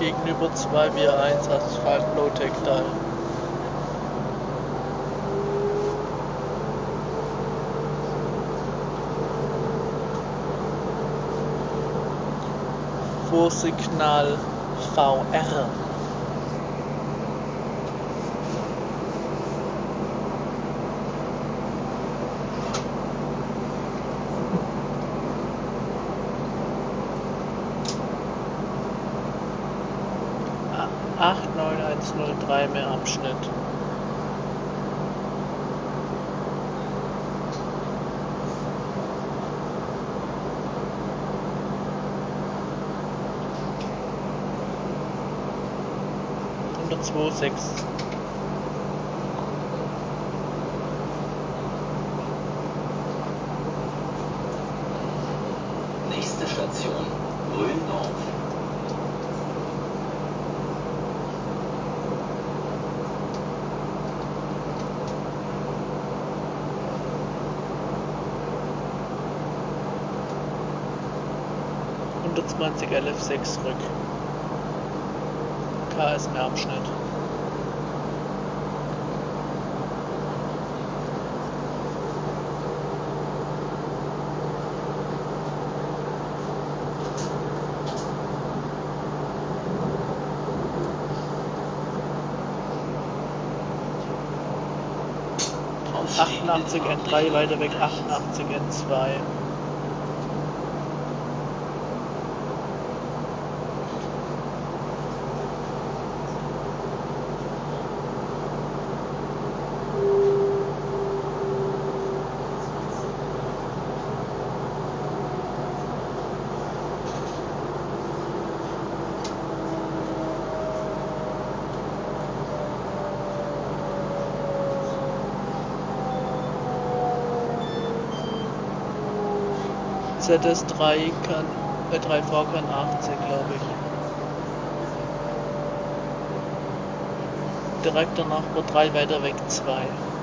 gegenüber 241 Asphalt Low-Tech-Teil. Vorsignal VR. A 89103 mehr Abschnitt. Unter 26. Nächste Station, Rhön Nord. Unter 20 LF6 zurück. KS mehr Abschnitt. Ausstieg 88 N3 weiter weg, 88 N2. ZS3 kann 3V kann 80, glaube ich. Direkt danach wird 3 weiter weg 2.